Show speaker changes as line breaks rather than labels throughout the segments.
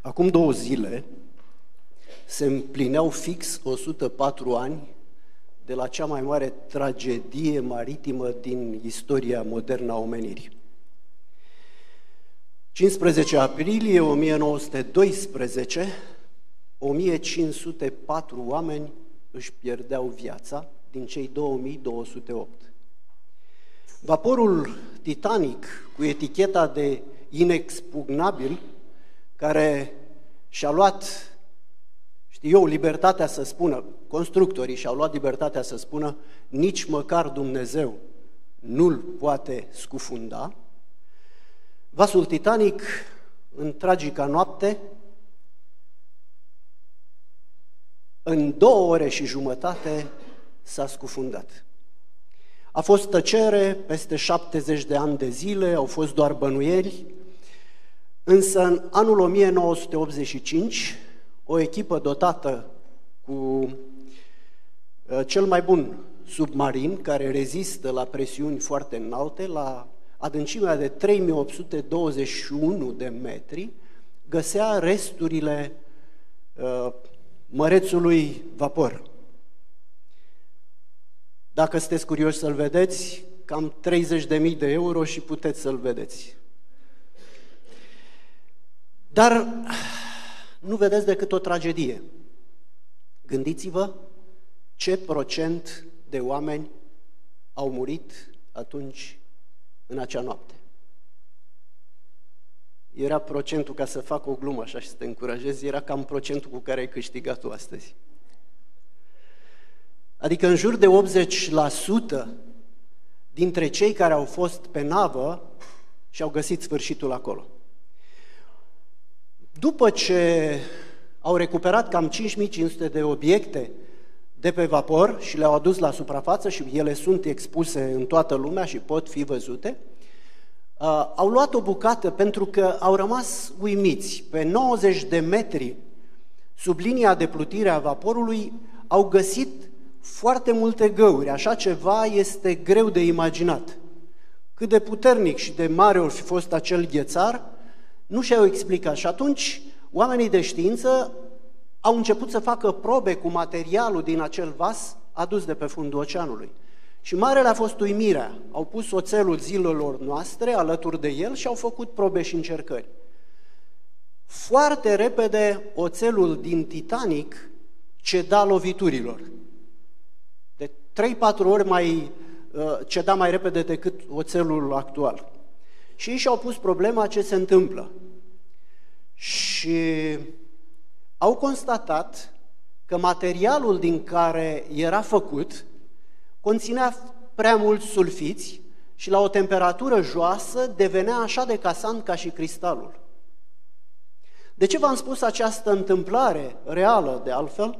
Acum 2 zile se împlineau fix 104 ani de la cea mai mare tragedie maritimă din istoria modernă a omenirii. 15 aprilie 1912, 1504 oameni își pierdeau viața din cei 2208. Vaporul Titanic, cu eticheta de inexpugnabil, care și-a luat, libertatea să spună, constructorii și-au luat libertatea să spună, nici măcar Dumnezeu nu-l poate scufunda. Vasul Titanic, în tragica noapte, în 2 ore și jumătate s-a scufundat. A fost tăcere peste 70 de ani de zile, au fost doar bănuieli, însă în anul 1985, o echipă dotată cu cel mai bun submarin, care rezistă la presiuni foarte înalte, la adâncimea de 3821 de metri, găsea resturile mărețului vapor. Dacă sunteți curioși să-l vedeți, cam 30.000 de euro și puteți să-l vedeți. Dar nu vedeți decât o tragedie. Gândiți-vă ce procent de oameni au murit atunci, în acea noapte. Era procentul, ca să fac o glumă așa și să te încurajez, era cam procentul cu care ai câștigat tu astăzi. Adică în jur de 80% dintre cei care au fost pe navă și-au găsit sfârșitul acolo. După ce au recuperat cam 5500 de obiecte de pe vapor și le-au adus la suprafață și ele sunt expuse în toată lumea și pot fi văzute, au luat o bucată pentru că au rămas uimiți. Pe 90 de metri sub linia de plutire a vaporului au găsit foarte multe găuri. Așa ceva este greu de imaginat. Cât de puternic și de mare or fi fost acel ghețar, nu și-au explicat. Și atunci oamenii de știință au început să facă probe cu materialul din acel vas adus de pe fundul oceanului. Și marele a fost uimirea. Au pus oțelul zilelor noastre alături de el și au făcut probe și încercări. Foarte repede oțelul din Titanic ceda loviturilor. De 3-4 ori ceda mai repede decât oțelul actual. Și ei și-au pus problema ce se întâmplă. Și au constatat că materialul din care era făcut conținea prea mulți sulfiți și la o temperatură joasă devenea așa de casant ca și cristalul. De ce v-am spus această întâmplare reală, de altfel?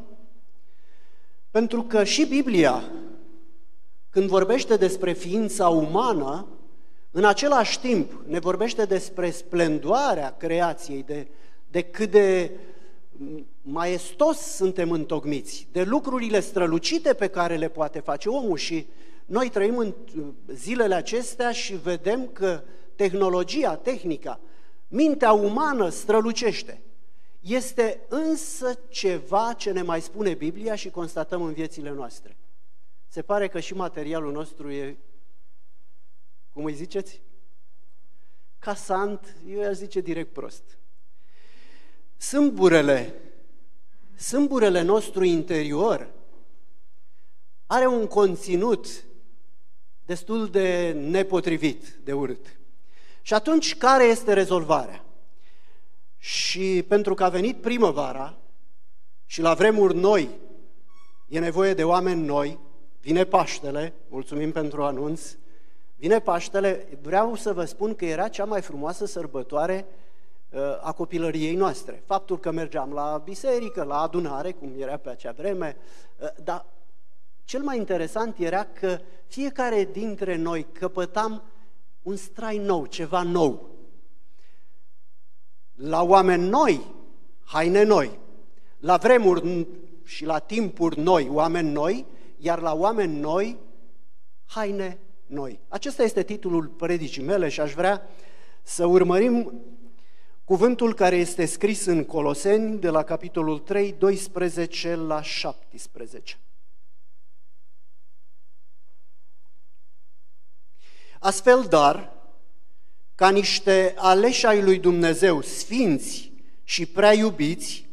Pentru că și Biblia, când vorbește despre ființa umană, în același timp ne vorbește despre splendoarea creației, de cât de maestos suntem întocmiți, de lucrurile strălucite pe care le poate face omul. Și noi trăim în zilele acestea și vedem că tehnologia, tehnica, mintea umană strălucește. Este însă ceva ce ne mai spune Biblia și constatăm în viețile noastre. Se pare că și materialul nostru e, cum îi ziceți? Casant, eu i-aș zice direct prost. Sâmburele nostru interior are un conținut destul de nepotrivit, de urât. Și atunci, care este rezolvarea? Și pentru că a venit primăvara și la vremuri noi e nevoie de oameni noi, vine Paștele, mulțumim pentru anunț, vine Paștele, vreau să vă spun că era cea mai frumoasă sărbătoare a copilăriei noastre. Faptul că mergeam la biserică, la adunare, cum era pe acea vreme, dar cel mai interesant era că fiecare dintre noi căpătam un strai nou, ceva nou. La oameni noi, haine noi, la vremuri și la timpuri noi, oameni noi, iar la oameni noi, haine noi. Acesta este titlul predicii mele și aș vrea să urmărim Cuvântul care este scris în Coloseni, de la capitolul 3, 12 la 17. Astfel, dar, ca niște aleși ai lui Dumnezeu, sfinți și prea iubiți,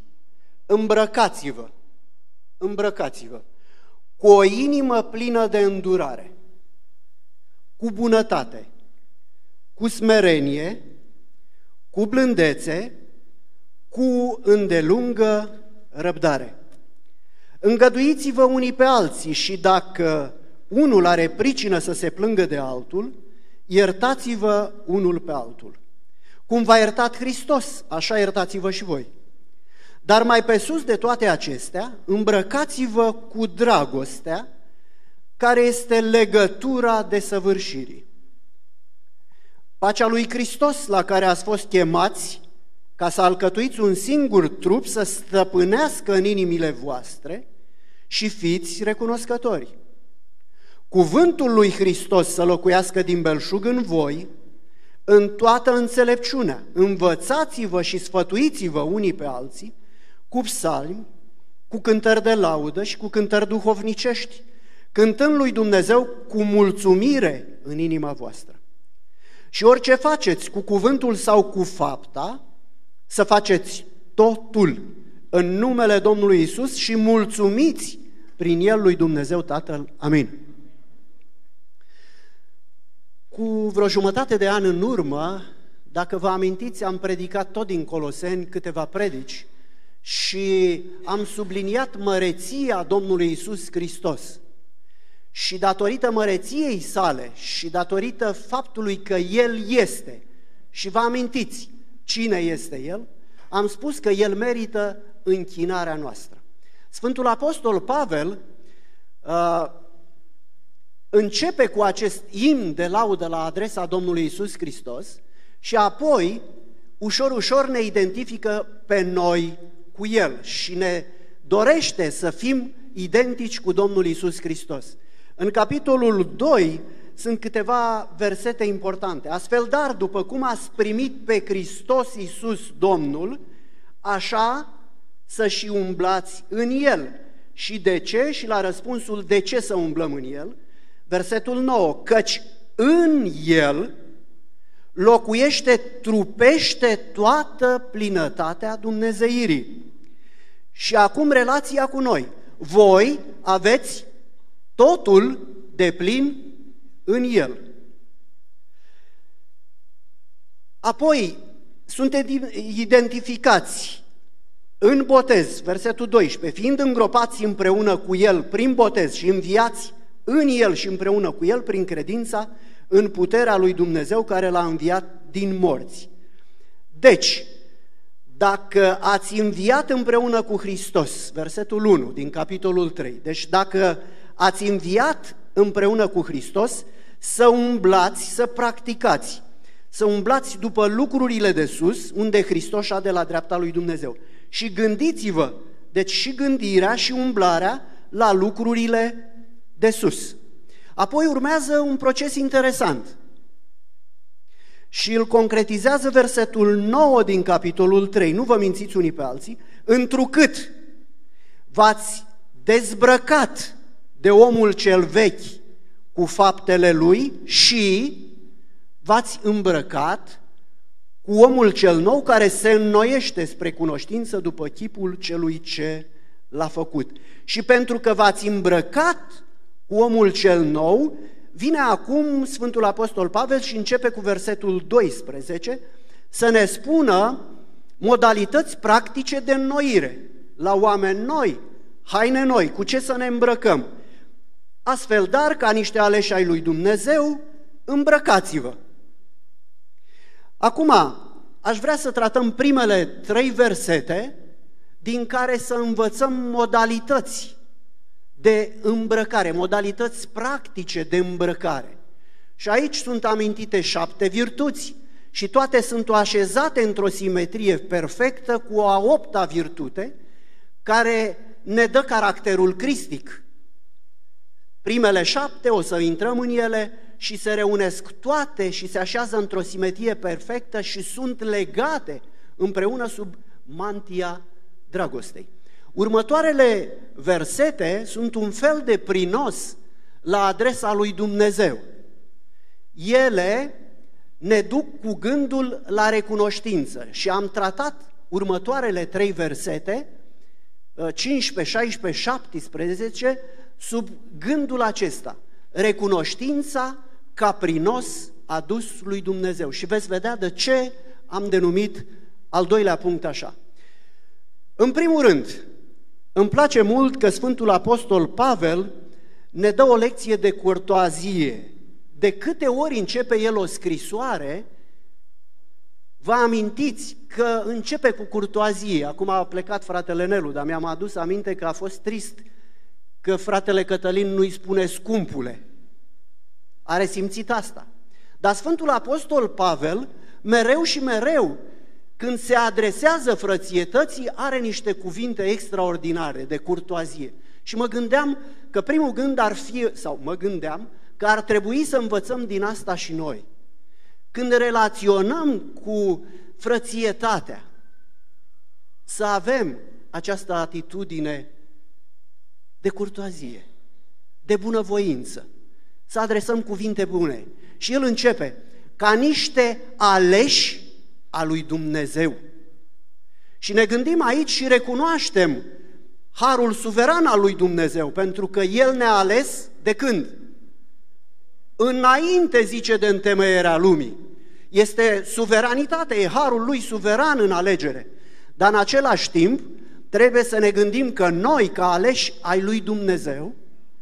îmbrăcați-vă, cu o inimă plină de îndurare, cu bunătate, cu smerenie, cu blândețe, cu îndelungă răbdare. Îngăduiți-vă unii pe alții și dacă unul are pricină să se plângă de altul, iertați-vă unul pe altul. Cum v-a iertat Hristos, așa iertați-vă și voi. Dar mai pe sus de toate acestea, îmbrăcați-vă cu dragostea, care este legătura desăvârșirii. Pacea lui Hristos, la care ați fost chemați, ca să alcătuiți un singur trup, să stăpânească în inimile voastre și fiți recunoscători. Cuvântul lui Hristos să locuiască din belșug în voi, în toată înțelepciunea. Învățați-vă și sfătuiți-vă unii pe alții, cu psalmi, cu cântări de laudă și cu cântări duhovnicești, cântând lui Dumnezeu cu mulțumire în inima voastră. Și orice faceți cu cuvântul sau cu fapta, să faceți totul în numele Domnului Isus și mulțumiți prin El lui Dumnezeu Tatăl. Amin. Cu vreo jumătate de an în urmă, dacă vă amintiți, am predicat tot din Coloseni câteva predici și am subliniat măreția Domnului Isus Hristos. Și datorită măreției sale și datorită faptului că El este, și vă amintiți cine este El, am spus că El merită închinarea noastră. Sfântul Apostol Pavel începe cu acest imn de laudă la adresa Domnului Isus Hristos și apoi, ușor, ușor ne identifică pe noi cu El și ne dorește să fim identici cu Domnul Isus Hristos. În capitolul 2 sunt câteva versete importante. Astfel, dar, după cum ați primit pe Hristos Iisus Domnul, așa să și umblați în El. Și de ce? Și la răspunsul de ce să umblăm în El, versetul 9, căci în El trupește toată plinătatea dumnezeirii. Și acum relația cu noi. Voi aveți totul deplin în El. Apoi sunt identificați în botez, versetul 12, fiind îngropați împreună cu El prin botez și înviați în El și împreună cu El prin credința în puterea lui Dumnezeu care L-a înviat din morți. Deci, dacă ați înviat împreună cu Hristos, versetul 1 din capitolul 3, deci dacă ați înviat împreună cu Hristos, să umblați, să practicați, să umblați după lucrurile de sus, unde Hristos șade la dreapta lui Dumnezeu. Și gândiți-vă, deci și gândirea și umblarea la lucrurile de sus. Apoi urmează un proces interesant și îl concretizează versetul 9 din capitolul 3, nu vă mințiți unii pe alții, întrucât v-ați dezbrăcat de omul cel vechi cu faptele lui și v-ați îmbrăcat cu omul cel nou care se înnoiește spre cunoștință după chipul celui ce l-a făcut. Și pentru că v-ați îmbrăcat cu omul cel nou, vine acum Sfântul Apostol Pavel și începe cu versetul 12 să ne spună modalități practice de înnoire la oameni noi, haine noi, cu ce să ne îmbrăcăm. Astfel, dar, ca niște aleși ai lui Dumnezeu, îmbrăcați-vă. Acum, aș vrea să tratăm primele 3 versete din care să învățăm modalități de îmbrăcare, modalități practice de îmbrăcare. Și aici sunt amintite 7 virtuți și toate sunt așezate într-o simetrie perfectă cu a 8-a virtute care ne dă caracterul cristic. Primele 7, o să intrăm în ele și se reunesc toate și se așează într-o simetrie perfectă și sunt legate împreună sub mantia dragostei. Următoarele versete sunt un fel de prinos la adresa lui Dumnezeu. Ele ne duc cu gândul la recunoștință și am tratat următoarele 3 versete, 15, 16, 17, sub gândul acesta, recunoștința ca prinos adus lui Dumnezeu. Și veți vedea de ce am denumit al doilea punct așa. În primul rând, îmi place mult că Sfântul Apostol Pavel ne dă o lecție de curtoazie. De câte ori începe el o scrisoare, vă amintiți că începe cu curtoazie. Acum a plecat fratele Nelu, dar mi-am adus aminte că a fost trist că fratele Cătălin nu-i spune scumpule. A resimțit asta. Dar Sfântul Apostol Pavel, mereu și mereu, când se adresează frățietății, are niște cuvinte extraordinare de curtoazie. Și mă gândeam că primul gând ar fi, sau mă gândeam, că ar trebui să învățăm din asta și noi. Când relaționăm cu frățietatea, să avem această atitudine de curtoazie, de bunăvoință, să adresăm cuvinte bune. Și el începe, ca niște aleși a lui Dumnezeu. Și ne gândim aici și recunoaștem harul suveran al lui Dumnezeu, pentru că El ne-a ales de când? Înainte, zice, de întemeierea lumii. Este suveranitate, e harul Lui suveran în alegere. Dar în același timp trebuie să ne gândim că noi, ca aleși ai lui Dumnezeu,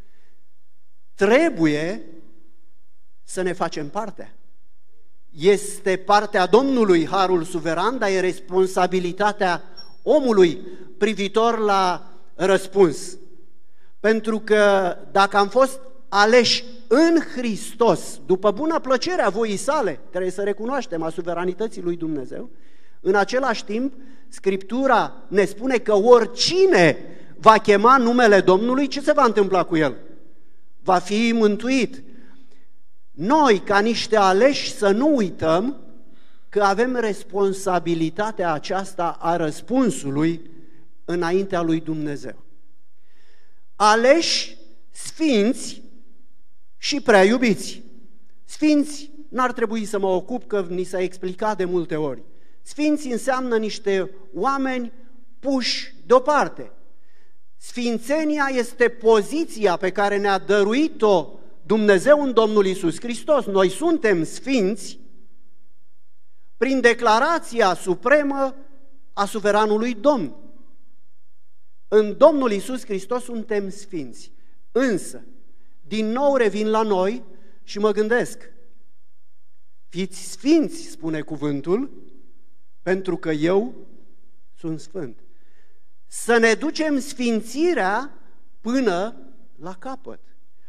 trebuie să ne facem partea. Este partea Domnului harul suveran, dar e responsabilitatea omului privitor la răspuns. Pentru că dacă am fost aleși în Hristos, după bună plăcere a voii sale, trebuie să recunoaștem a suveranității lui Dumnezeu, în același timp, Scriptura ne spune că oricine va chema numele Domnului, ce se va întâmpla cu el? Va fi mântuit. Noi, ca niște aleși, să nu uităm că avem responsabilitatea aceasta a răspunsului înaintea lui Dumnezeu. Aleși, sfinți și prea iubiți. Sfinți n-ar trebui să mă ocup, că ni s-a explicat de multe ori. Sfinți înseamnă niște oameni puși deoparte. Sfințenia este poziția pe care ne-a dăruit-o Dumnezeu în Domnul Iisus Hristos. Noi suntem sfinți prin declarația supremă a suveranului Domn. În Domnul Iisus Hristos suntem sfinți. Însă, din nou revin la noi și mă gândesc, fiți sfinți, spune cuvântul, pentru că eu sunt sfânt. Să ne ducem sfințirea până la capăt.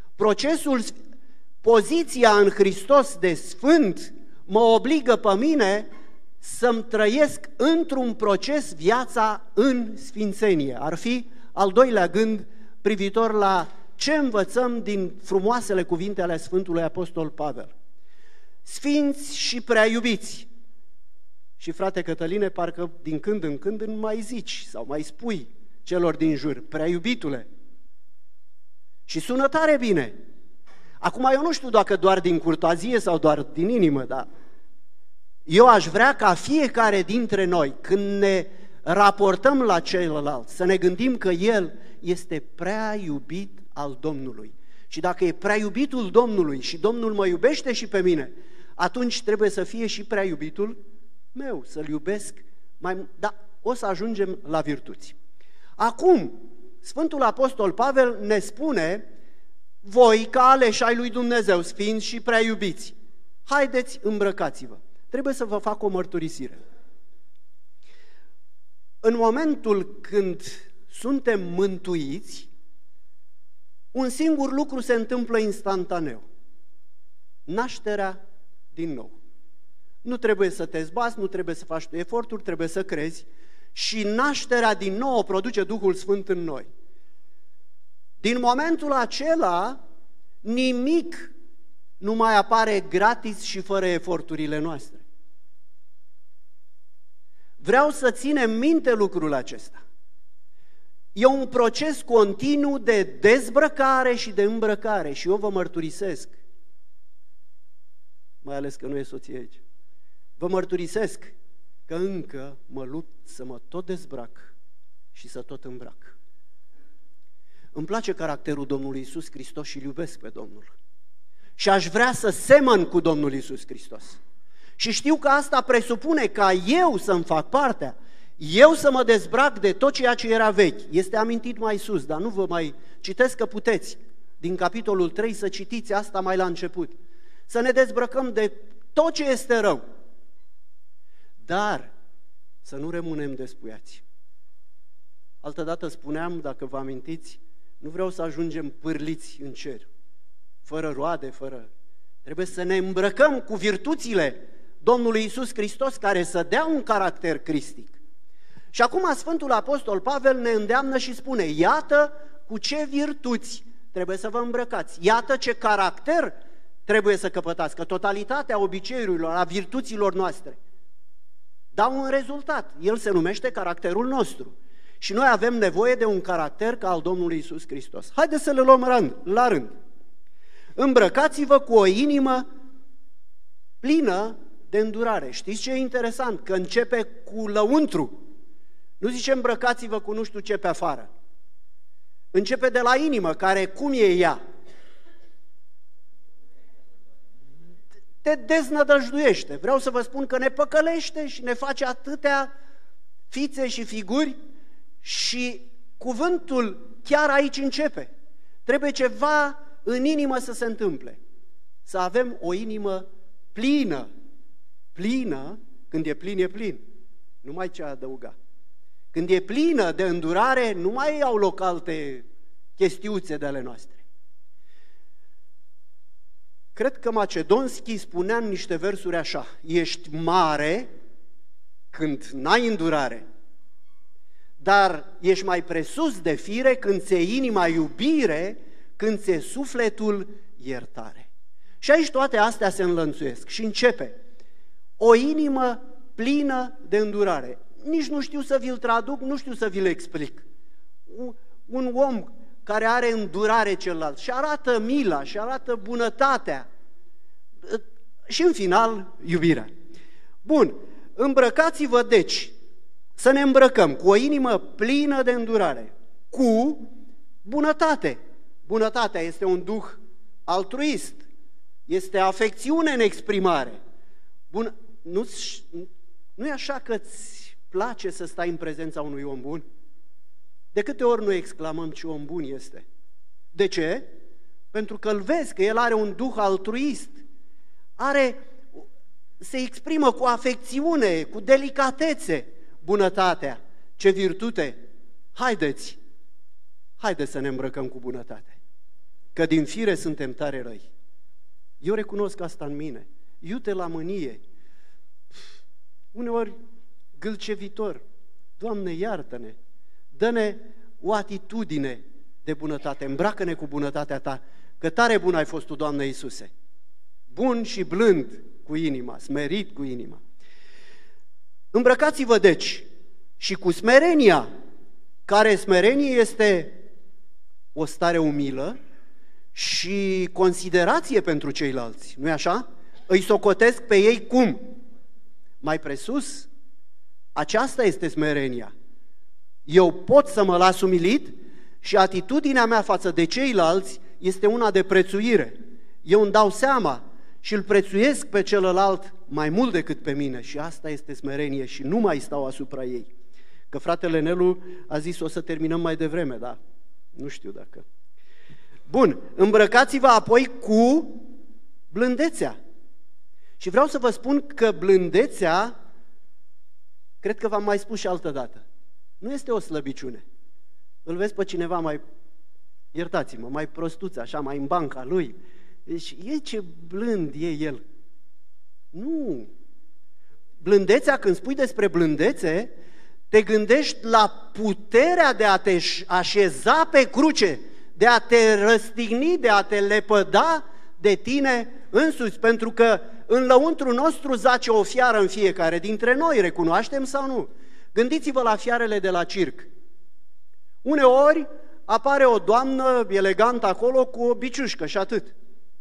Poziția în Hristos de sfânt mă obligă pe mine să-mi trăiesc într-un proces viața în sfințenie. Ar fi al doilea gând privitor la ce învățăm din frumoasele cuvinte ale Sfântului Apostol Pavel. Sfinți și prea iubiți. Și frate Cătăline, parcă din când în când îmi mai zici sau mai spui celor din jur, prea iubitule. Și sună tare bine. Acum eu nu știu dacă doar din curtoazie sau doar din inimă, dar eu aș vrea ca fiecare dintre noi, când ne raportăm la celălalt, să ne gândim că el este prea iubit al Domnului. Și dacă e prea iubitul Domnului și Domnul mă iubește și pe mine, atunci trebuie să fie și prea iubitul meu, să-L iubesc mai mult. Dar o să ajungem la virtuți. Acum, Sfântul Apostol Pavel ne spune, voi, ca aleși ai lui Dumnezeu, sfinți și prea iubiți, haideți, îmbrăcați-vă. Trebuie să vă fac o mărturisire. În momentul când suntem mântuiți, un singur lucru se întâmplă instantaneu. Nașterea din nou. Nu trebuie să te zbați, nu trebuie să faci tu eforturi, trebuie să crezi. Și nașterea din nou o produce Duhul Sfânt în noi. Din momentul acela, nimic nu mai apare gratis și fără eforturile noastre. Vreau să ținem minte lucrul acesta. E un proces continuu de dezbrăcare și de îmbrăcare și eu vă mărturisesc, mai ales că nu e soție aici, vă mărturisesc că încă mă lupt să mă tot dezbrac și să tot îmbrac. Îmi place caracterul Domnului Iisus Hristos și îl iubesc pe Domnul. Și aș vrea să semăn cu Domnul Iisus Hristos. Și știu că asta presupune ca eu să-mi fac partea, eu să mă dezbrac de tot ceea ce era vechi. Este amintit mai sus, dar nu vă mai citesc, că puteți din capitolul 3 să citiți asta mai la început. Să ne dezbrăcăm de tot ce este rău, dar să nu rămânem despuiați. Altădată spuneam, dacă vă amintiți, nu vreau să ajungem pârliți în cer, fără roade, Trebuie să ne îmbrăcăm cu virtuțile Domnului Iisus Hristos, care să dea un caracter cristic. Și acum Sfântul Apostol Pavel ne îndeamnă și spune, iată cu ce virtuți trebuie să vă îmbrăcați, iată ce caracter trebuie să căpătați, că totalitatea obiceiurilor, a virtuților noastre dau un rezultat, el se numește caracterul nostru. Și noi avem nevoie de un caracter ca al Domnului Iisus Hristos. Haideți să le luăm la rând. Îmbrăcați-vă cu o inimă plină de îndurare. Știți ce e interesant? Că începe cu lăuntru. Nu zice îmbrăcați-vă cu nu știu ce pe afară. Începe de la inimă, care cum e ea? Te deznădăjduiește. Vreau să vă spun că ne păcălește și ne face atâtea fițe și figuri și cuvântul chiar aici începe. Trebuie ceva în inimă să se întâmple. Să avem o inimă plină. Plină, când e plin, e plin. Nu mai ce adăuga. Când e plină de îndurare, nu mai iau loc alte chestiuțe de ale noastre. Cred că Macedonski spunea în niște versuri așa: ești mare când n-ai îndurare, dar ești mai presus de fire când ți-e inima iubire, când ți-e sufletul iertare. Și aici toate astea se înlănțuiesc și începe. O inimă plină de îndurare. Nici nu știu să vi-l traduc, nu știu să vi-l explic. Un om care are îndurare celălalt și arată mila, și arată bunătatea și în final iubirea. Bun, îmbrăcați-vă deci, să ne îmbrăcăm cu o inimă plină de îndurare, cu bunătate. Bunătatea este un duh altruist, este afecțiune în exprimare. Nu e așa că îți place să stai în prezența unui om bun? De câte ori noi exclamăm ce om bun este? De ce? Pentru că îl vezi că el are un duh altruist, se exprimă cu afecțiune, cu delicatețe bunătatea. Ce virtute! Haideți să ne îmbrăcăm cu bunătate, că din fire suntem tare răi. Eu recunosc asta în mine, iute la mânie, uneori gâlcevitor. Doamne, iartă-ne, dă-ne o atitudine de bunătate, îmbracă-ne cu bunătatea Ta, că tare bun ai fost Tu, Doamne Iisuse, bun și blând cu inima, smerit cu inima. Îmbrăcați-vă deci și cu smerenia, care smerenie este o stare umilă și considerație pentru ceilalți, nu-i așa? Îi socotesc pe ei cum? Mai presus? Aceasta este smerenia. Eu pot să mă las umilit și atitudinea mea față de ceilalți este una de prețuire. Eu îmi dau seama și îl prețuiesc pe celălalt mai mult decât pe mine și asta este smerenie și nu mai stau asupra ei. Că fratele Nelu a zis o să terminăm mai devreme, da? Nu știu dacă... Bun, îmbrăcați-vă apoi cu blândețea. Și vreau să vă spun că blândețea, cred că v-am mai spus și altă dată, nu este o slăbiciune. Îl vezi pe cineva mai, iertați-mă, mai prostuț, așa, mai în banca lui. Deci, ce blând e el. Nu. Blândețea, când spui despre blândețe, te gândești la puterea de a te așeza pe cruce, de a te răstigni, de a te lepăda de tine însuți, pentru că în lăuntru nostru zace o fiară în fiecare dintre noi, recunoaștem sau nu? Gândiți-vă la fiarele de la circ. Uneori apare o doamnă elegantă acolo cu o biciușcă și atât.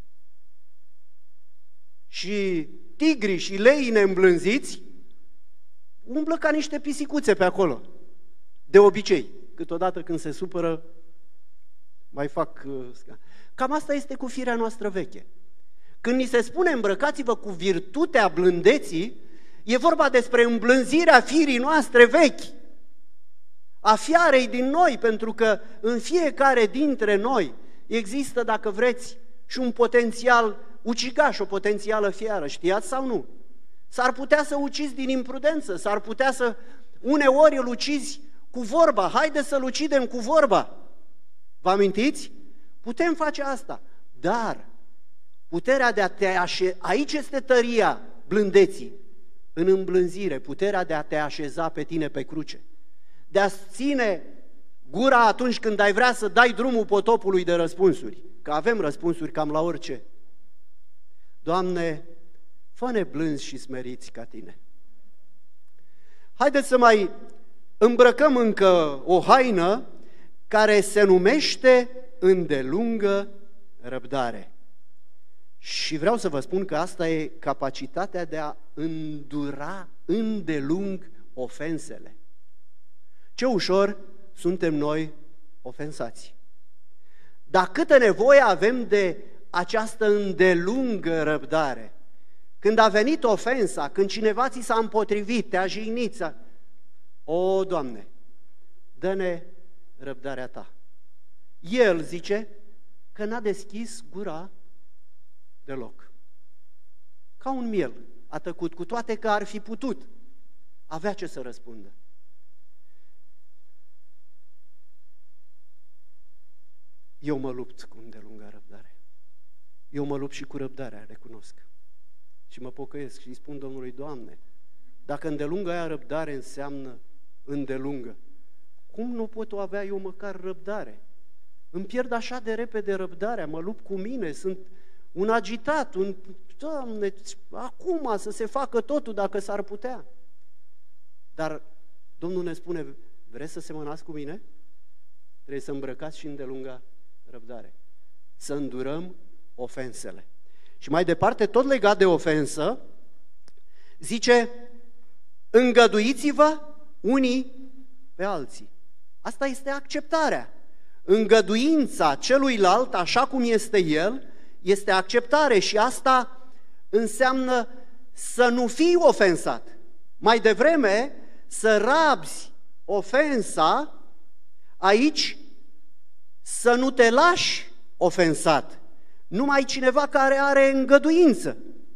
Și tigrii și leii neîmblânziți umblă ca niște pisicuțe pe acolo. De obicei, câteodată când se supără, mai fac... Cam asta este cu firea noastră veche. Când ni se spune îmbrăcați-vă cu virtutea blândeții, e vorba despre îmblânzirea firii noastre vechi, a fiarei din noi, pentru că în fiecare dintre noi există, dacă vreți, și un potențial ucigaș, o potențială fiară, știați sau nu? S-ar putea să ucizi din imprudență, s-ar putea să uneori îl ucizi cu vorba, haide să-l ucidem cu vorba. Vă amintiți? Putem face asta, dar puterea de a te aici este tăria blândeții, în îmblânzire, puterea de a te așeza pe tine pe cruce, de a ține gura atunci când ai vrea să dai drumul potopului de răspunsuri, că avem răspunsuri cam la orice. Doamne, fă-ne blânzi și smeriți ca Tine. Haideți să mai îmbrăcăm încă o haină care se numește îndelungă răbdare. Și vreau să vă spun că asta e capacitatea de a îndura îndelung ofensele. Ce ușor suntem noi ofensați. Dar câtă nevoie avem de această îndelungă răbdare. Când a venit ofensa, când cineva ți s-a împotrivit, te-a jignit, o, Doamne, dă-ne răbdarea Ta. El zice că n-a deschis gura deloc. Ca un miel a tăcut, cu toate că ar fi putut. Avea ce să răspundă. Eu mă lupt cu îndelunga răbdare. Eu mă lupt și cu răbdarea, recunosc. Și mă pocăiesc și îi spun Domnului, Doamne, dacă îndelungă aia răbdare înseamnă îndelungă, cum nu pot o avea eu măcar răbdare? Îmi pierd așa de repede răbdarea, mă lupt cu mine, sunt un agitat, Doamne, acum să se facă totul dacă s-ar putea. Dar Domnul ne spune, vreți să semănați cu mine? Trebuie să îmbrăcați și îndelunga răbdare. Să îndurăm ofensele. Și mai departe, tot legat de ofensă, zice, îngăduiți-vă unii pe alții. Asta este acceptarea. Îngăduința celuilalt, așa cum este el, este acceptare și asta înseamnă să nu fii ofensat. Mai devreme, să rabzi ofensa, aici să nu te lași ofensat. Numai cineva care are îngăduință.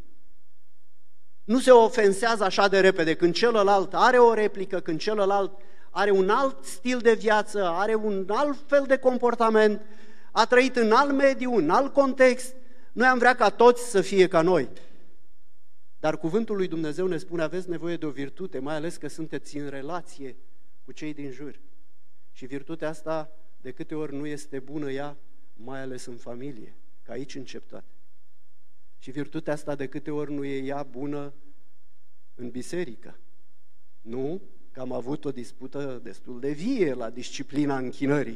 Nu se ofensează așa de repede când celălalt are o replică, când celălalt are un alt stil de viață, are un alt fel de comportament, a trăit în alt mediu, în alt context. Noi am vrea ca toți să fie ca noi. Dar cuvântul lui Dumnezeu ne spune, aveți nevoie de o virtute, mai ales că sunteți în relație cu cei din jur. Și virtutea asta, de câte ori nu este bună ea, mai ales în familie, că aici încep toate. Și virtutea asta, de câte ori nu e ea bună în biserică. Nu? Că am avut o dispută destul de vie la disciplina închinării.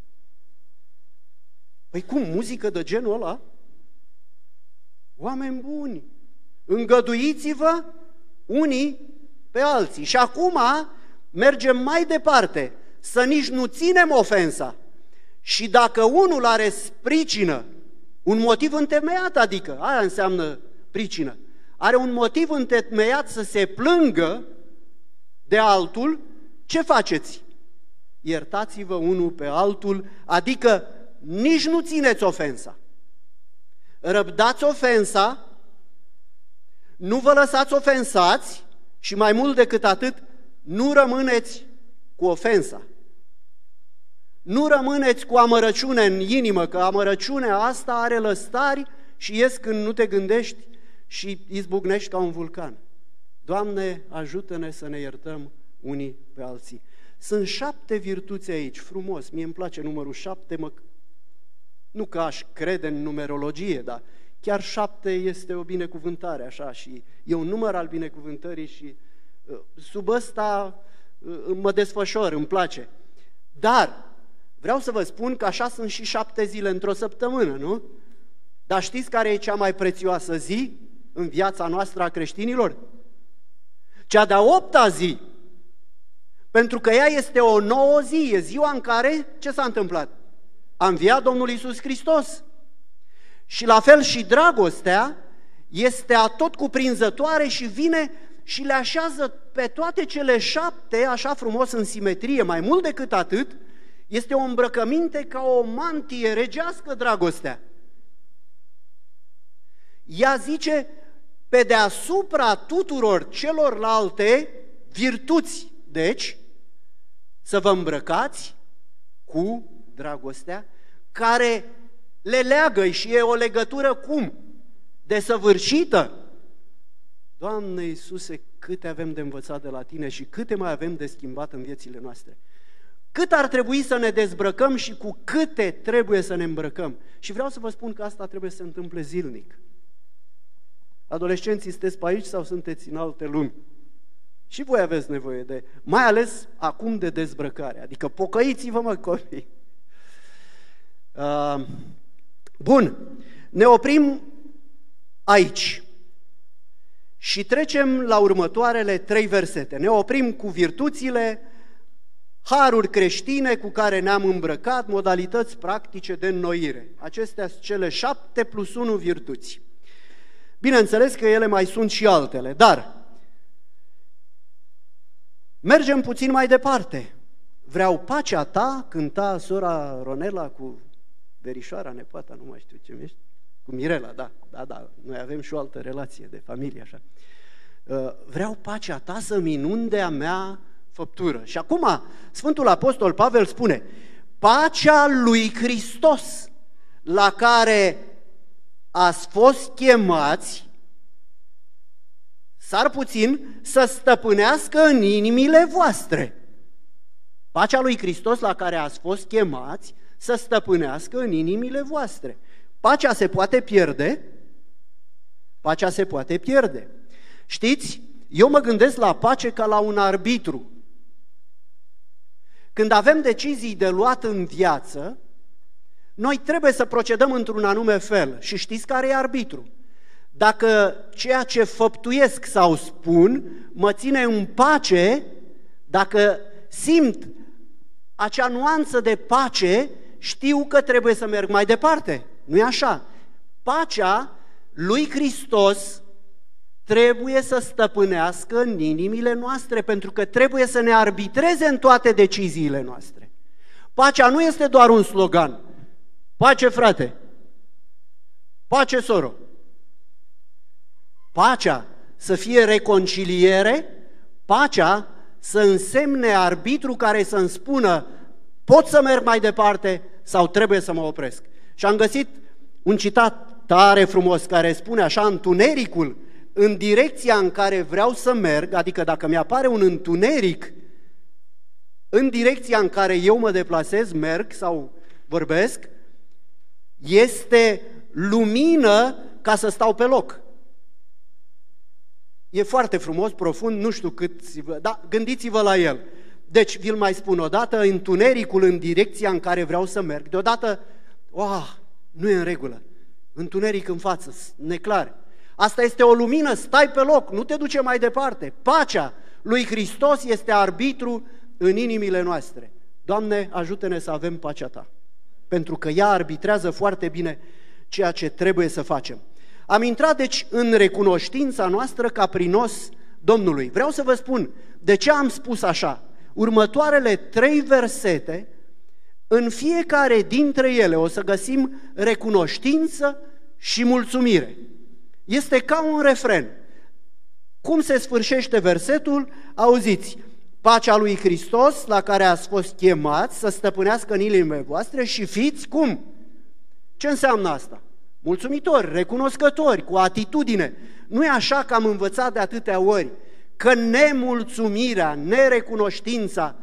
Păi cum, muzică de genul ăla? Oameni buni, îngăduiți-vă unii pe alții. Și acum mergem mai departe, să nici nu ținem ofensa. Și dacă unul are pricină, un motiv întemeiat, adică, aia înseamnă pricină, are un motiv întemeiat să se plângă de altul, ce faceți? Iertați-vă unul pe altul, adică nici nu țineți ofensa. Răbdați ofensa, nu vă lăsați ofensați și mai mult decât atât, nu rămâneți cu ofensa. Nu rămâneți cu amărăciune în inimă, că amărăciunea asta are lăstari și ies când nu te gândești și izbucnești ca un vulcan. Doamne, ajută-ne să ne iertăm unii pe alții. Sunt 7 virtuți aici, frumos, mie îmi place numărul 7, nu că aș crede în numerologie, dar Chiar 7 este o binecuvântare, așa, și e un număr al binecuvântării și sub ăsta mă desfășor, îmi place. Dar vreau să vă spun că așa sunt și 7 zile într-o săptămână, nu? Dar știți care e cea mai prețioasă zi în viața noastră a creștinilor? Cea de-a 8-a zi. Pentru că ea este o nouă zi, e ziua în care, ce s-a întâmplat? A înviat Domnul Iisus Hristos. Și la fel și dragostea este atotcuprinzătoare și vine și le așează pe toate cele 7 așa frumos în simetrie. Mai mult decât atât, este o îmbrăcăminte ca o mantie regească dragostea. Ea zice, pe deasupra tuturor celorlalte virtuți, deci, să vă îmbrăcați cu dragostea, care le leagă și e o legătură cum? Desăvârșită. Doamne Iisuse, câte avem de învățat de la Tine și câte mai avem de schimbat în viețile noastre. Cât ar trebui să ne dezbrăcăm și cu câte trebuie să ne îmbrăcăm. Și vreau să vă spun că asta trebuie să se întâmple zilnic. Adolescenții, sunteți pe aici sau sunteți în alte lumi? Și voi aveți nevoie de, mai ales acum, de dezbrăcare. Adică pocăiți-vă, mă, copii. Bun, ne oprim aici și trecem la următoarele 3 versete. Ne oprim cu virtuțile, haruri creștine cu care ne-am îmbrăcat, modalități practice de înnoire. Acestea sunt cele 7 plus 1 virtuți. Bineînțeles că ele mai sunt și altele, dar mergem puțin mai departe. Vreau pacea ta, cânta sora Ronela cu verișoara, nepoata, nu mai știu ce ești, cu Mirela, da, noi avem și o altă relație de familie, așa. Vreau pacea ta să-mi inunde a mea făptură. Și acum Sfântul Apostol Pavel spune, pacea lui Hristos, la care ați fost chemați, sar puțin, să stăpânească în inimile voastre. Pacea lui Hristos la care ați fost chemați să stăpânească în inimile voastre. Pacea se poate pierde? Pacea se poate pierde. Știți, eu mă gândesc la pace ca la un arbitru. Când avem decizii de luat în viață, noi trebuie să procedăm într-un anume fel. Și știți care e arbitru? Dacă ceea ce făptuiesc sau spun mă ține în pace, dacă simt acea nuanță de pace, știu că trebuie să merg mai departe. Nu-i așa? Pacea lui Hristos trebuie să stăpânească în inimile noastre, pentru că trebuie să ne arbitreze în toate deciziile noastre. Pacea nu este doar un slogan. Pace, frate! Pace, soro! Pacea să fie reconciliere, pacea să însemne arbitru care să-mi spună pot să merg mai departe sau trebuie să mă opresc. Și am găsit un citat tare frumos care spune așa, întunericul în direcția în care vreau să merg, adică dacă mi-apare un întuneric în direcția în care eu mă deplasez, merg sau vorbesc, este lumină ca să stau pe loc. E foarte frumos, profund, nu știu cât, dar gândiți-vă la el. Deci, vi-l mai spun odată, întunericul în direcția în care vreau să merg, deodată, nu e în regulă, întuneric în față, neclar. Asta este o lumină, stai pe loc, nu te duce mai departe. Pacea lui Hristos este arbitru în inimile noastre. Doamne, ajută-ne să avem pacea Ta, pentru că ea arbitrează foarte bine ceea ce trebuie să facem. Am intrat, deci, în recunoștința noastră ca prinos Domnului. Vreau să vă spun de ce am spus așa. Următoarele 3 versete, în fiecare dintre ele o să găsim recunoștință și mulțumire. Este ca un refren. Cum se sfârșește versetul? Auziți, pacea lui Hristos la care ați fost chemați să stăpânească în inimile voastre și fiți cum? Ce înseamnă asta? Mulțumitori, recunoscători, cu atitudine. Nu e așa că am învățat de atâtea ori că nemulțumirea, nerecunoștința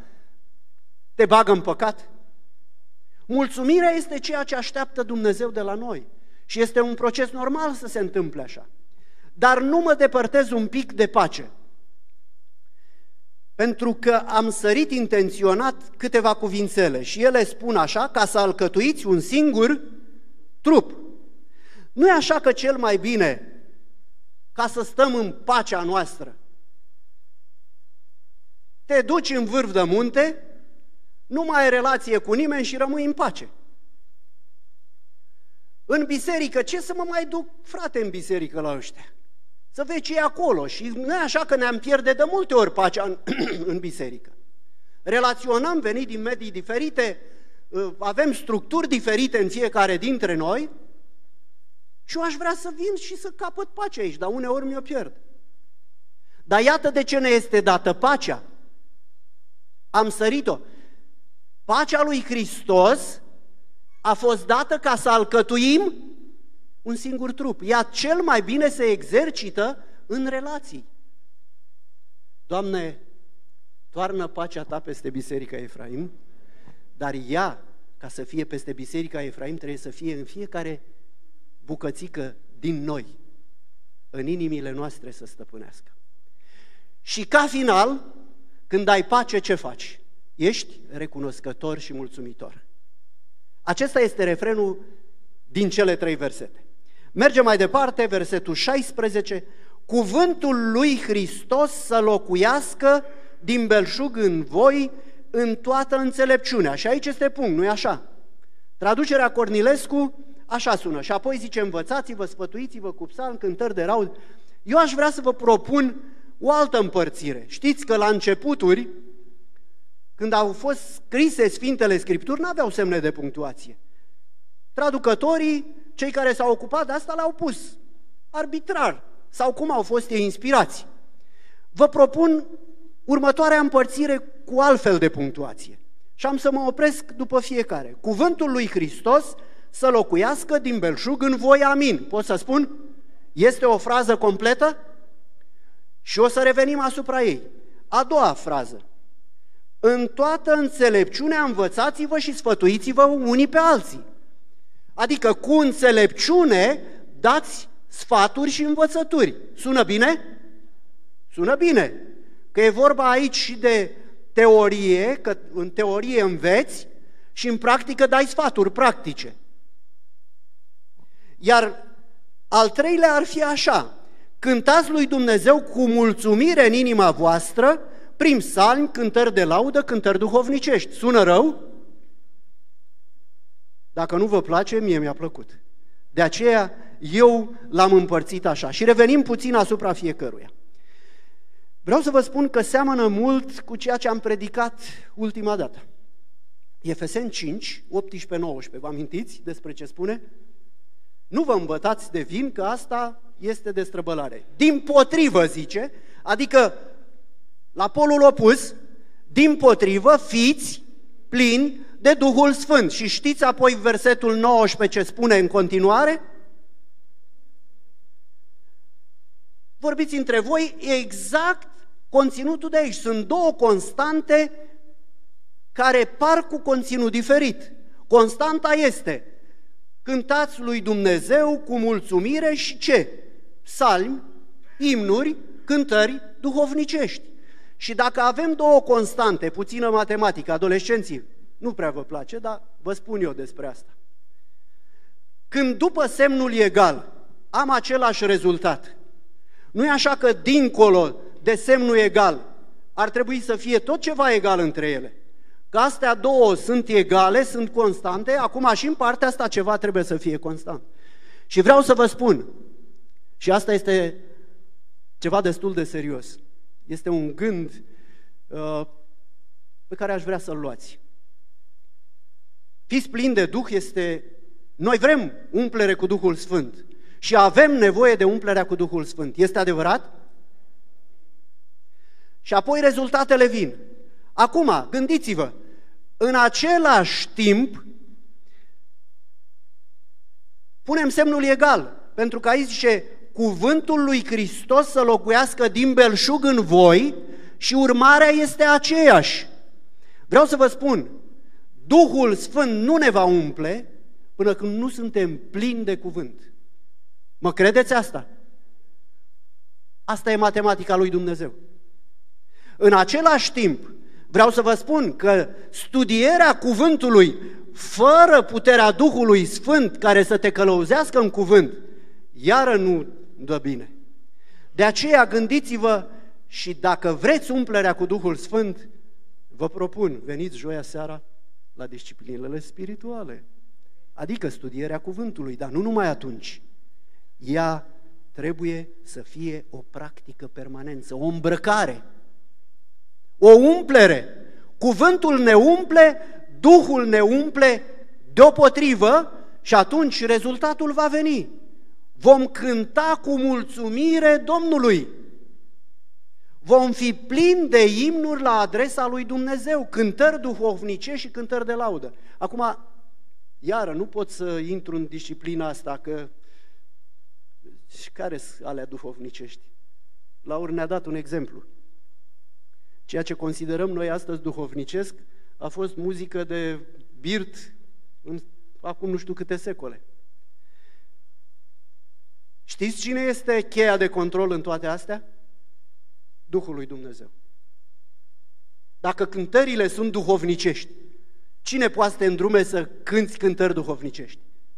te bagă în păcat? Mulțumirea este ceea ce așteaptă Dumnezeu de la noi. Și este un proces normal să se întâmple așa. Dar nu mă depărtez un pic de pace. Pentru că am sărit intenționat câteva cuvințele și ele spun așa, ca să alcătuiți un singur trup. Nu e așa că cel mai bine, ca să stăm în pacea noastră, te duci în vârf de munte, nu mai ai relație cu nimeni și rămâi în pace. În biserică, ce să mă mai duc, frate, în biserică la ăștia? Să vezi ce e acolo. Și nu e așa că ne-am pierde de multe ori pacea în biserică. Relaționăm, venit din medii diferite, avem structuri diferite în fiecare dintre noi și eu aș vrea să vin și să capăt pacea aici, dar uneori mi-o pierd. Dar iată de ce ne este dată pacea. Am sărit-o. Pacea lui Hristos a fost dată ca să alcătuim un singur trup. Ea cel mai bine se exercită în relații. Doamne, toarnă pacea Ta peste Biserica Efraim, dar ea, ca să fie peste Biserica Efraim, trebuie să fie în fiecare bucățică din noi, în inimile noastre să stăpânească. Și ca final, când ai pace, ce faci? Ești recunoscător și mulțumitor. Acesta este refrenul din cele 3 versete. Mergem mai departe, versetul 16. Cuvântul lui Hristos să locuiască din belșug în voi în toată înțelepciunea. Și aici este punct, nu-i așa? Traducerea Cornilescu așa sună. Și apoi zice, învățați-vă, sfătuiți-vă cu psalmi, cântări de laud. Eu aș vrea să vă propun o altă împărțire. Știți că la începuturi, când au fost scrise Sfintele Scripturi, nu aveau semne de punctuație. Traducătorii, cei care s-au ocupat de asta, le-au pus arbitrar sau cum au fost ei inspirați. Vă propun următoarea împărțire cu altfel de punctuație și am să mă opresc după fiecare. Cuvântul lui Hristos să locuiască din belșug în voi, amin. Pot să spun? Este o frază completă? Și o să revenim asupra ei. A doua frază. În toată înțelepciunea învățați-vă și sfătuiți-vă unii pe alții. Adică cu înțelepciune dați sfaturi și învățături. Sună bine? Sună bine. Că e vorba aici și de teorie, că în teorie înveți și în practică dai sfaturi practice. Iar al treilea ar fi așa. Cântați lui Dumnezeu cu mulțumire în inima voastră, prin psalmi, cântări de laudă, cântări duhovnicești. Sună rău? Dacă nu vă place, mie mi-a plăcut. De aceea eu l-am împărțit așa. Și revenim puțin asupra fiecăruia. Vreau să vă spun că seamănă mult cu ceea ce am predicat ultima dată. Efeseni 5, 18-19, vă amintiți despre ce spune? Nu vă îmbătați de vin, că asta este destrăbălare. Dimpotrivă, zice, adică la polul opus, dimpotrivă, fiți plini de Duhul Sfânt. Și știți apoi versetul 19 ce spune în continuare? Vorbiți între voi exact conținutul de aici. Sunt două constante care par cu conținut diferit. Constanta este: cântați lui Dumnezeu cu mulțumire și ce? Psalmi, imnuri, cântări duhovnicești. Și dacă avem două constante, puțină matematică, adolescenții, nu prea vă place, dar vă spun eu despre asta. Când după semnul egal am același rezultat, nu e așa că dincolo de semnul egal ar trebui să fie tot ceva egal între ele? Că astea două sunt egale, sunt constante, acum și în partea asta ceva trebuie să fie constant. Și vreau să vă spun, și asta este ceva destul de serios, este un gând pe care aș vrea să-l luați. Fiți plini de Duh este... Noi vrem umplere cu Duhul Sfânt și avem nevoie de umplerea cu Duhul Sfânt. Este adevărat? Și apoi rezultatele vin. Acum, gândiți-vă, în același timp punem semnul egal, pentru că aici zice cuvântul lui Hristos să locuiască din belșug în voi și urmarea este aceeași. Vreau să vă spun, Duhul Sfânt nu ne va umple până când nu suntem plini de cuvânt. Mă credeți asta? Asta e matematica lui Dumnezeu. În același timp, vreau să vă spun că studierea cuvântului fără puterea Duhului Sfânt care să te călăuzească în cuvânt, iară nu dă bine. De aceea gândiți-vă și dacă vreți umplerea cu Duhul Sfânt, vă propun, veniți joia seara la disciplinele spirituale, adică studierea cuvântului, dar nu numai atunci. Ea trebuie să fie o practică permanentă, o îmbrăcare, o umplere. Cuvântul ne umple, Duhul ne umple deopotrivă și atunci rezultatul va veni. Vom cânta cu mulțumire Domnului. Vom fi plini de imnuri la adresa lui Dumnezeu, cântări duhovnicești și cântări de laudă. Acum, iară, nu pot să intru în disciplina asta, că care sunt alea duhovnicești? Laur ne-a dat un exemplu. Ceea ce considerăm noi astăzi duhovnicesc a fost muzică de birt acum nu știu câte secole. Știți cine este cheia de control în toate astea? Duhul lui Dumnezeu. Dacă cântările sunt duhovnicești, cine poate să te îndrume să cânți cântări duhovnicești?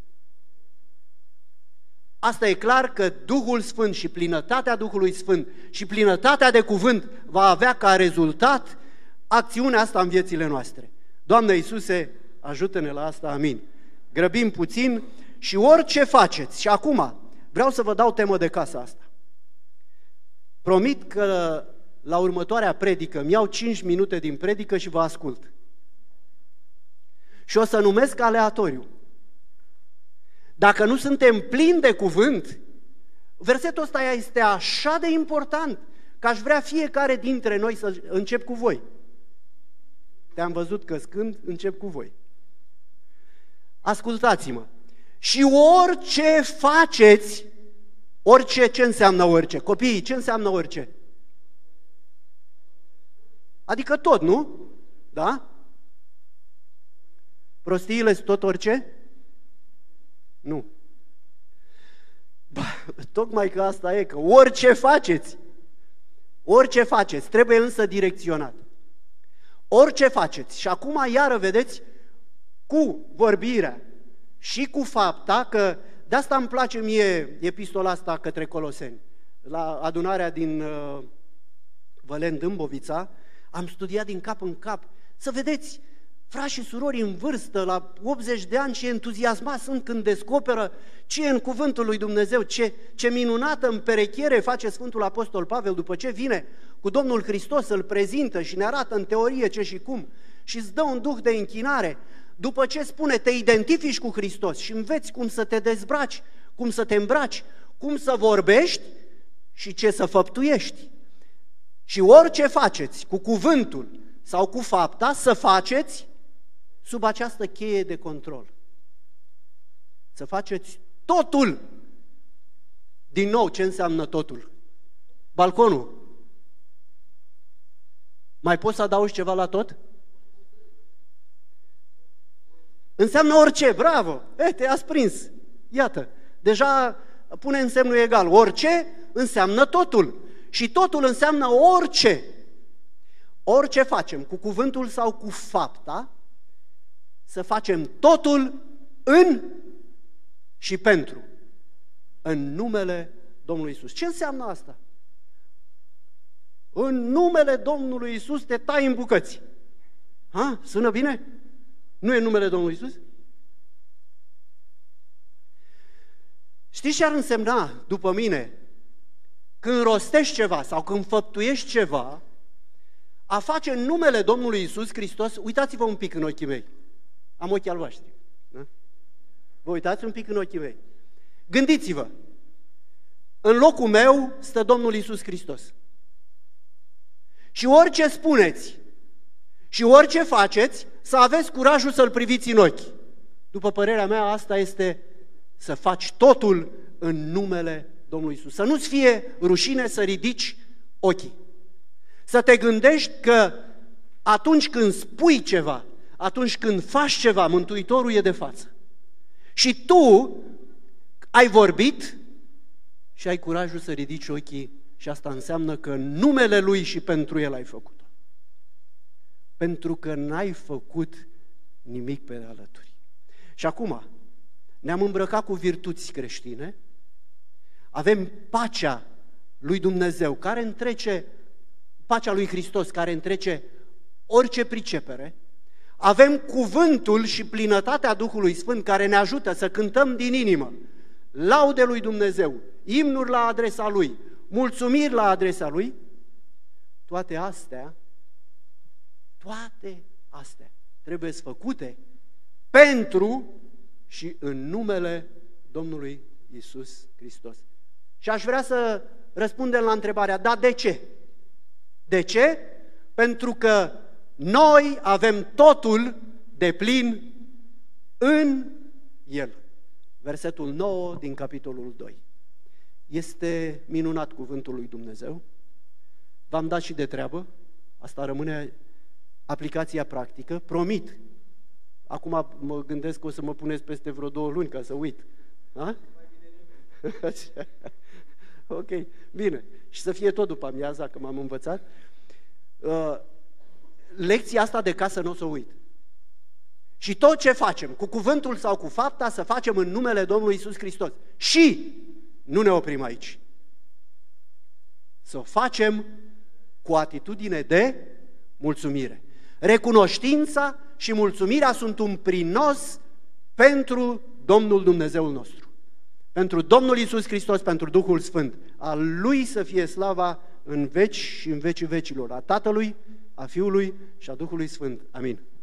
Asta e clar că Duhul Sfânt și plinătatea Duhului Sfânt și plinătatea de cuvânt va avea ca rezultat acțiunea asta în viețile noastre. Doamne Iisuse, ajută-ne la asta, amin. Grăbim puțin și orice faceți, și acum vreau să vă dau temă de casă asta. Promit că la următoarea predică îmi iau 5 minute din predică și vă ascult. Și o să numesc aleatoriu. Dacă nu suntem plini de cuvânt, versetul ăsta este așa de important că aș vrea fiecare dintre noi să încep cu voi. Te-am văzut căscând, încep cu voi. Ascultați-mă. Și orice faceți, orice, ce înseamnă orice? Copiii, ce înseamnă orice? Adică tot, nu? Da? Prostiile sunt tot orice? Nu. Tocmai că asta e, că orice faceți, trebuie însă direcționat. Orice faceți. Și acum iară vedeți, cu vorbirea și cu fapta, că de asta îmi place mie epistola asta către Coloseni. La adunarea din Vălen Dâmbovița, am studiat din cap în cap, să vedeți, frați și surori în vârstă, la 80 de ani, ce entuziasmați sunt când descoperă ce e în cuvântul lui Dumnezeu, ce minunată împerechiere face Sfântul Apostol Pavel după ce vine cu Domnul Hristos, îl prezintă și ne arată în teorie ce și cum și îți dă un duh de închinare. După ce spune, te identifici cu Hristos și înveți cum să te dezbraci, cum să te îmbraci, cum să vorbești și ce să făptuiești. Și orice faceți cu cuvântul sau cu fapta, să faceți sub această cheie de control. Să faceți totul. Din nou, ce înseamnă totul? Balconul. Mai poți să adaugi ceva la tot? Înseamnă orice, bravo! Te-ați prins. Iată, deja pune în semnul egal. Orice înseamnă totul. Și totul înseamnă orice. Orice facem, cu cuvântul sau cu fapta, să facem totul în și pentru. În numele Domnului Iisus. Ce înseamnă asta? În numele Domnului Iisus te tai în bucăți. Ha? Sună bine? Nu e numele Domnului Iisus? Știți ce ar însemna, după mine, când rostești ceva sau când făptuiești ceva, a face în numele Domnului Iisus Hristos? Uitați-vă un pic în ochii mei. Am ochii albaștri. Da? Vă uitați un pic în ochii mei. Gândiți-vă. În locul meu stă Domnul Iisus Hristos. Și orice spuneți și orice faceți, să aveți curajul să-L priviți în ochi. După părerea mea, asta este să faci totul în numele Domnului Iisus. Să nu-ți fie rușine să ridici ochii. Să te gândești că atunci când spui ceva, atunci când faci ceva, Mântuitorul e de față. Și tu ai vorbit și ai curajul să ridici ochii și asta înseamnă că în numele Lui și pentru El ai făcut-o. Pentru că n-ai făcut nimic pe alături. Și acum ne-am îmbrăcat cu virtuți creștine, avem pacea lui Dumnezeu, care întrece, pacea lui Hristos, care întrece orice pricepere, avem cuvântul și plinătatea Duhului Sfânt care ne ajută să cântăm din inimă laude lui Dumnezeu, imnuri la adresa Lui, mulțumiri la adresa Lui. Toate astea trebuie să făcute pentru și în numele Domnului Iisus Hristos. Și aș vrea să răspundem la întrebarea, dar de ce? De ce? Pentru că noi avem totul deplin în El. Versetul 9 din capitolul 2. Este minunat cuvântul lui Dumnezeu. V-am dat și de treabă. Asta rămâne aplicația practică. Promit. Acum mă gândesc că o să mă puneți peste vreo 2 luni ca să uit. Da? Ok, bine. Și să fie tot după amiaza, că m-am învățat. Lecția asta de casă nu o să uit. Și tot ce facem, cu cuvântul sau cu fapta, să facem în numele Domnului Iisus Hristos. Și nu ne oprim aici. Să o facem cu atitudine de mulțumire. Recunoștința și mulțumirea sunt un prinos pentru Domnul Dumnezeul nostru. Pentru Domnul Iisus Hristos, pentru Duhul Sfânt. Al Lui să fie slava în veci și în vecii vecilor. A Tatălui, a Fiului și a Duhului Sfânt. Amin.